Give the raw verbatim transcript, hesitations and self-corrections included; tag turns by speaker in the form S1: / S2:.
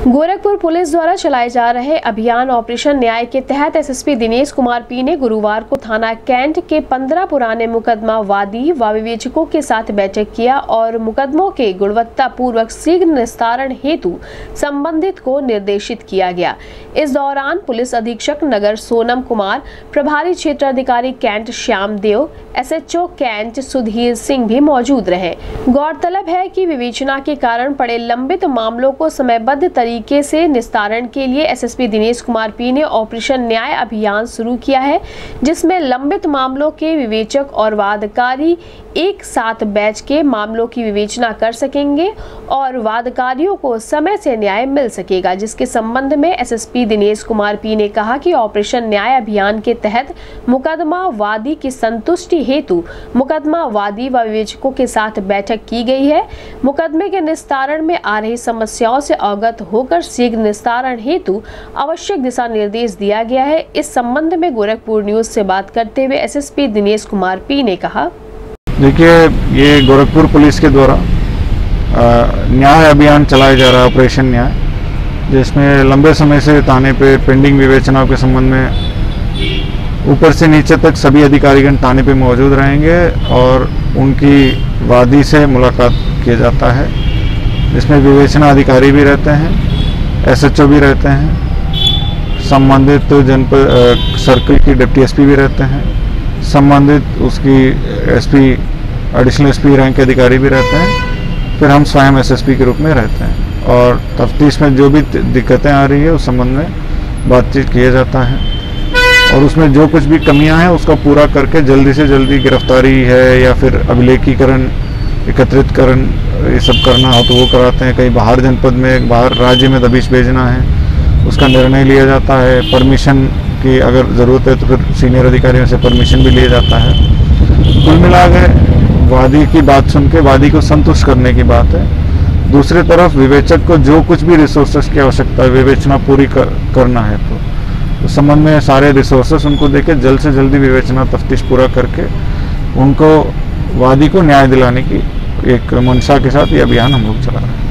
S1: Gorakhpur police द्वारा चलाए जा रहे अभियान ऑपरेशन न्याय के तहत एसएसपी दिनेश कुमार पी ने गुरुवार को थाना कैंट के पंद्रह पुराने मुकदमा वादी व विवेचकों के साथ बैठक किया और मुकदमों के गुणवत्ता पूर्वक शीघ्र निस्तारण हेतु संबंधित को निर्देशित किया गया। इस दौरान पुलिस अधीक्षक नगर सोनम कुमार, प्रभारी क्षेत्राधिकारी cantt Shyam Dev, SHO cantt Sudhir Singh भी मौजूद रहे। गौरतलब है कि विवेचना के कारण पड़े लंबित मामलों को समयबद्ध तरीके से निस्तारण के लिए एसएसपी दिनेश कुमार पी ने ऑपरेशन न्याय अभियान शुरू किया है, जिसमें लंबित मामलों के विवेचक और वादकारी एक साथ बैच के मामलों की विवेचना कर सकेंगे और वादकारियों को समय से न्याय मिल सकेगा। जिसके संबंध में एसएसपी दिनेश कुमार पी ने कहा कि ऑपरेशन न्याय अभियान के तहत मुकदमा वादी की संतुष्टि हेतु मुकदमा वादी व विवेचकों के साथ बैठक की गई है। मुकदमे के निस्तारण में आ रही समस्याओं से अवगत होकर शीघ्र निस्तारण हेतु आवश्यक दिशा निर्देश दिया गया है। इस संबंध में गोरखपुर न्यूज से बात करते हुए एसएसपी दिनेश कुमार पी ने कहा,
S2: देखिए, ये गोरखपुर पुलिस के द्वारा न्याय अभियान चलाया जा रहा है, ऑपरेशन न्याय, जिसमें लंबे समय से थाने पे पेंडिंग विवेचनाओं के संबंध में ऊपर से नीचे तक सभी अधिकारीगण थाने पे मौजूद रहेंगे और उनकी वादी से मुलाकात किया जाता है, जिसमें विवेचना अधिकारी भी रहते हैं, एसएचओ भी रहते हैं, संबंधित जनपद सर्कल की डिप्टी एसपी भी रहते हैं, संबंधित उसकी एसपी एडिशनल एसपी रैंक के अधिकारी भी रहते हैं, फिर हम स्वयं एसएसपी के रूप में रहते हैं और तफ्तीश में जो भी दिक्कतें आ रही है उस संबंध में बातचीत किया जाता है और उसमें जो कुछ भी कमियां हैं उसका पूरा करके जल्दी से जल्दी गिरफ्तारी है या फिर अभिलेखीकरण, एकत्रितकरण ये सब करना हो तो वो कराते हैं। कहीं बाहर जनपद में, बाहर राज्य में दबिश भेजना है उसका निर्णय लिया जाता है। परमिशन की अगर ज़रूरत है तो फिर सीनियर अधिकारियों से परमिशन भी लिया जाता है। कुल मिला के वादी की बात सुन के वादी को संतुष्ट करने की बात है। दूसरी तरफ विवेचक को जो कुछ भी रिसोर्सेज की आवश्यकता है, विवेचना पूरी कर, करना है तो उस संबंध में सारे रिसोर्सेज उनको देके जल्द से जल्दी विवेचना तफ्तीश पूरा करके उनको वादी को न्याय दिलाने की एक मंशा के साथ ये अभियान हम लोग चला रहे हैं।